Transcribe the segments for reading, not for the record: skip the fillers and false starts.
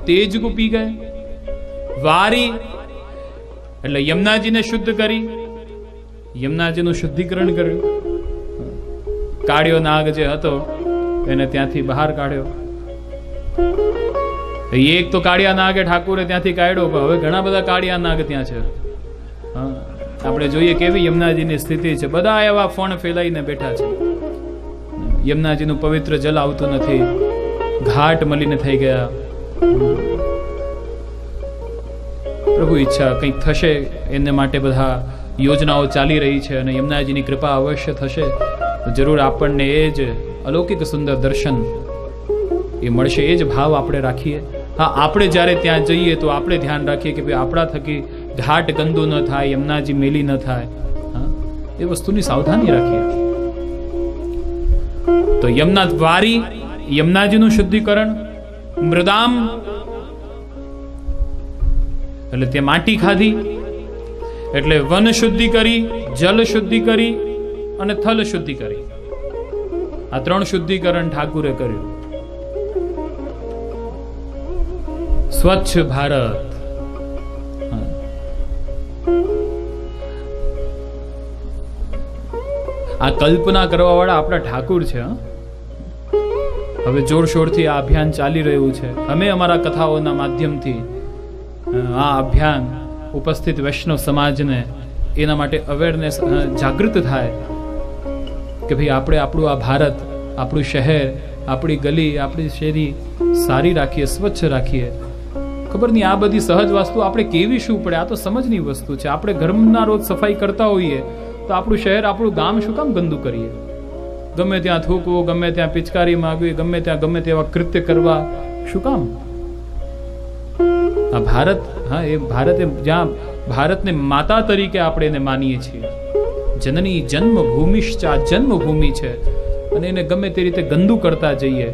તેજ કો પી ગયે. વારી એટલે યમુનાજીને શુદ્ધ કરી, યમુનાજીનું શુદ્ધિકરણ કર્યું. કાળિયો નાગ જે હતો એને ત્યાંથી બહાર કાઢ્યો. એક તો કાળિયા નાગે ઠાકુરે ત્યાંથી કાઢ્યો, પણ હવે ઘણા બધા કાળિયા નાગ ત્યાં છે. આપણે જોઈએ કેવી યમુનાજીની સ્થિતિ છે. બધા એવા ફણ ફેલાઈને બેઠા છે. યમુનાજીનું પવિત્ર જલ આવતું નથી, ઘાટ મલિન થઈ ગયા. પ્રભુ ઈચ્છા કંઈક થશે, એને માટે બધા યોજનાઓ ચાલી રહી છે, અને યમુનાજીની કૃપા અવશ્ય થશે તો જરૂર આપણને એ જ અલૌકિક સુંદર દર્શન એ મળશે. એ જ ભાવ આપણે રાખીએ. હા, આપણે જ્યારે ત્યાં જઈએ તો આપણે ધ્યાન રાખીએ કે ભાઈ આપણા થકી ઘાટ ગંદુ ન થાય, યમુનાજી મેલી ન થાય. હા, એ વસ્તુની સાવધાની રાખીએ. તો યમુના વારી, યમુનાજીનું શુદ્ધિકરણ. મૃદામ એટલે તે માટી ખાધી, એટલે વન શુદ્ધિ કરી, જલ શુદ્ધિ કરી અને થલ શુદ્ધિ કરી. આ 3 શુદ્ધિકરણ ઠાકુરે કર્યું. સ્વચ્છ ભારત. આ કલ્પના કરવા વાળા આપણા ઠાકુર છે. હવે જોરશોરથી આ અભિયાન ચાલી રહ્યું છે. અમે અમારા કથાઓના માધ્યમથી આ અભિયાન ઉપસ્થિત વૈષ્ણવ સમાજને એના માટે અવેરનેસ, જાગૃત થાય કે ભાઈ આપણે આપણું આ ભારત, આપણું શહેર, આપણી ગલી, આપણી શેરી સારી રાખીએ, સ્વચ્છ રાખીએ. ખબર નહીં આ બધી સહજ વસ્તુ આપણે કેવી શું પડે, આ તો સમજની વસ્તુ છે. આપણે ઘરના રોજ સફાઈ કરતા હોઈએ તો આપણું શહેર, આપણું ગામ શું કામ ગંદુ કરીએ? ગમે ત્યાં થૂકવું, ગમે ત્યાં પિચકારી માગવી, ગમે ત્યાં ગમે તેવા કૃત્ય કરવા, શું કામ? આ ભારત, હા, એ ભારત, જ્યાં ભારતને માતા તરીકે આપણે એને માનીએ છીએ. જનની જન્મભૂમિશ્ચ, આ જન્મભૂમિ છે, અને એને ગમે તે રીતે ગંદુ કરતા જઈએ.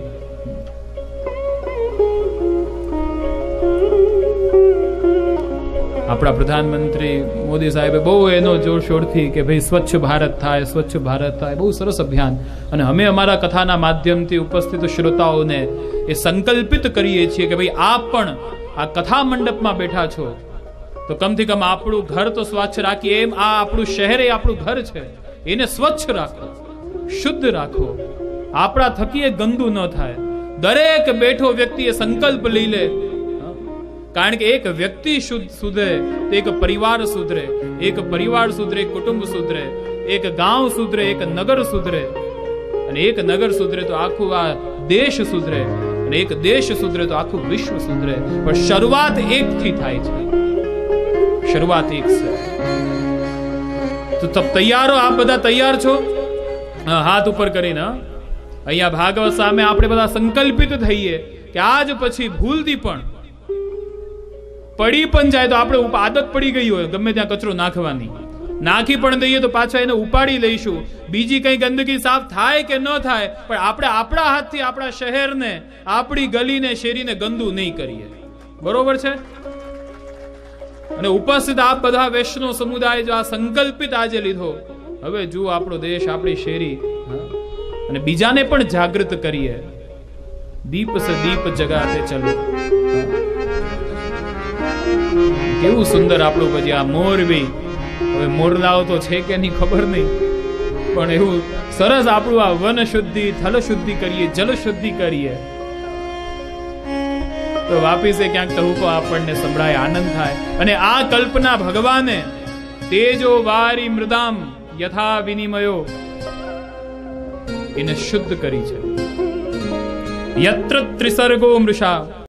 આપણા પ્રધાનમંત્રી મોદી સાહેબે બહુ એનો જોરશોરથી કે ભાઈ સ્વચ્છ ભારત થાય, સ્વચ્છ ભારત થાય, બહુ સરસ અભિયાન. અને અમે અમારા કથાના માધ્યમથી ઉપસ્થિત શ્રોતાઓને એ સંકલ્પિત કરીએ છીએ કે ભાઈ આપ પણ આ કથા મંડપમાં બેઠા છો તો કમથી કમ આપણું ઘર તો સ્વચ્છ રાખીએ. એમ આ આપણું શહેર, એ આપણું ઘર છે, એને સ્વચ્છ રાખો, શુદ્ધ રાખો. આપણા થકી એ ગંદુ ન થાય. દરેક બેઠો વ્યક્તિ એ સંકલ્પ લઈ લે, કારણ કે એક વ્યક્તિ સુધરે તો એક પરિવાર સુધરે, એક પરિવાર સુધરે એક કુટુંબ સુધરે, એક ગાંવ સુધરે, એક નગર સુધરે, અને એક નગર સુધરે તો આખું આ દેશ સુધરે, અને એક દેશ સુધરે તો આખું વિશ્વ સુધરે. પણ શરૂઆત એકથી થાય છે. શરૂઆત એક છે. તો તબ તૈયારો, આપ બધા તૈયાર છો? હાથ ઉપર કરીને અહીંયા ભાગવત સામે આપણે બધા સંકલ્પિત થઈએ કે આજ પછી ભૂલથી પણ પડી પણ જાય તો આપણે આદત પડી ગઈ હોય ગમે ત્યાં કચરો નાખવાની, નાખી પણ દઈએ તો પાછા એને ઉપાડી લઈશું. બીજી કઈ ગંદકી સાફ થાય કે ન થાય, પણ આપણે આપણા હાથથી આપણા શહેરને, આપણી ગલીને, શેરીને ગંદુ નહીં કરીએ. બરોબર છે? અને ઉપસ્થિત આપ બધા વૈષ્ણવ સમુદાય જો આ સંકલ્પિત આજે લીધો, હવે જુઓ આપણો દેશ, આપણી શેરી, અને બીજાને પણ જાગૃત કરીએ. દીપ સે દીપ જગાતે ચલો. કેવું સુંદર આપણું પછી આ મોરબી. હવે મોરલાઓ તો છે કે નહીં ખબર નહીં, પણ એવું સરસ આપણું આ વન શુદ્ધિ, થલ શુદ્ધિ કરીએ, જલ શુદ્ધિ કરીએ તો વાપીસે ક્યાંક ટહુકો આપણને સંભળાય, આનંદ થાય. અને આ કલ્પના ભગવાને તેજો વારી મૃદામ યથા વિનિમયો એને શુદ્ધ કરી છે. યત્ર ત્રિસર્ગો મૃષા